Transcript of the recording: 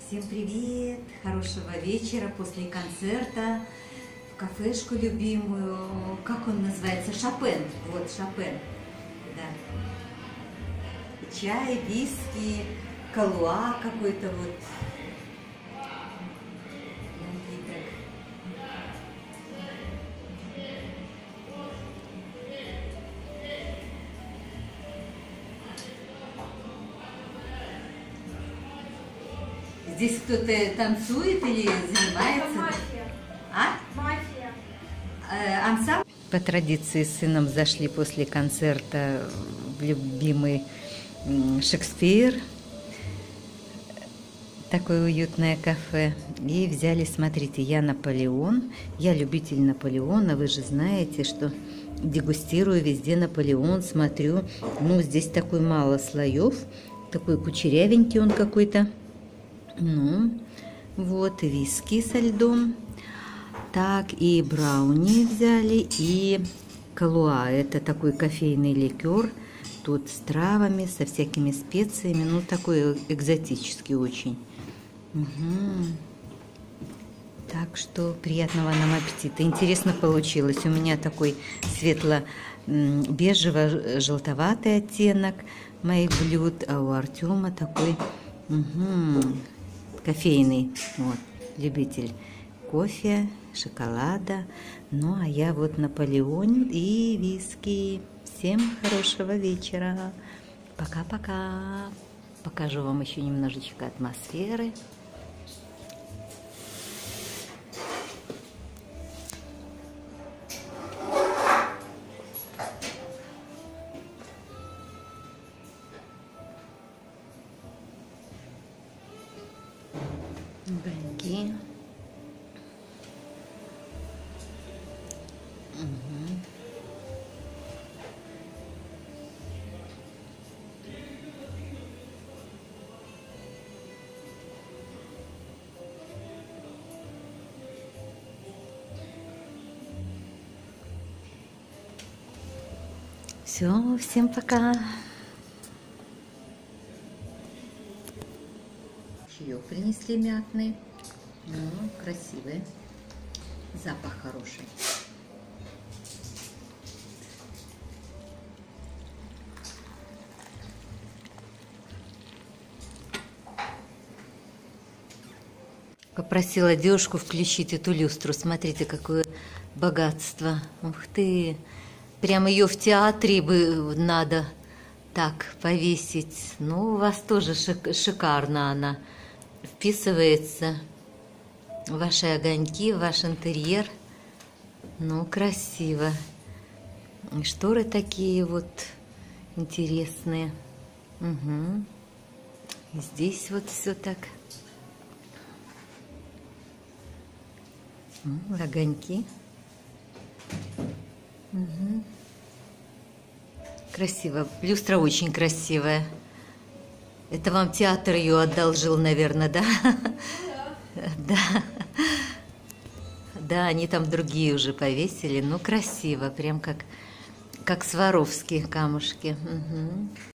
Всем привет! Хорошего вечера после концерта в кафешку любимую. Как он называется? Шопен. Вот, Шопен. Да. Чай, виски, калуа какой-то вот. Напиток. Здесь кто-то танцует или занимается? Это мафия. А? Мафия. Ансамбль. По традиции с сыном зашли после концерта в любимый Шекспир. Такое уютное кафе. И взяли, смотрите, я Наполеон. Я любитель Наполеона. Вы же знаете, что дегустирую везде Наполеон. Смотрю, ну, здесь такой мало слоев. Такой кучерявенький он какой-то. Ну, вот, виски со льдом. Так, и брауни взяли, и калуа. Это такой кофейный ликер. Тут с травами, со всякими специями. Ну, такой экзотический очень. Угу. Так что приятного нам аппетита. Интересно получилось. У меня такой светло-бежево-желтоватый оттенок моих блюд, а у Артема такой... кофейный, вот, любитель кофе, шоколада. Ну, а я вот Наполеон и виски. Всем хорошего вечера. Пока-пока. Покажу вам еще немножечко атмосферы. Огоньки. Все, всем пока. Чаек принесли мятный. Ну, красивый. Запах хороший. Попросила девушку включить эту люстру. Смотрите, какое богатство. Ух ты! Прям ее в театре бы надо так повесить. Ну, у вас тоже шикарно она вписывается. Ваши огоньки, ваш интерьер. Ну, красиво. И шторы такие вот интересные. Угу. И здесь вот все так. Огоньки. Угу. Красиво. Люстра очень красивая. Это вам театр ее одолжил, наверное, да? Да. Да, они там другие уже повесили. Ну, красиво. Прям как Сваровские камушки. Угу.